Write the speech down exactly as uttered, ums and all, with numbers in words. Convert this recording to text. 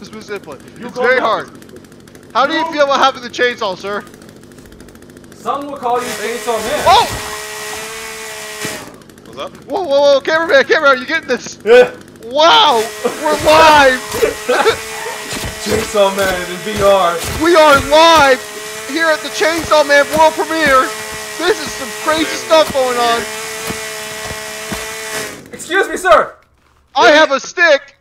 specifically. You It's call very me hard. How do you You- feel about having the chainsaw, sir? Some will call you Chainsaw Man. Oh! What's up? Whoa, whoa, whoa, cameraman, cameraman, are you getting this? Yeah. Wow! We're live! Chainsaw Man in V R. We are live here at the Chainsaw Man world premiere. This is some crazy stuff going on. Excuse me, sir. I have a stick.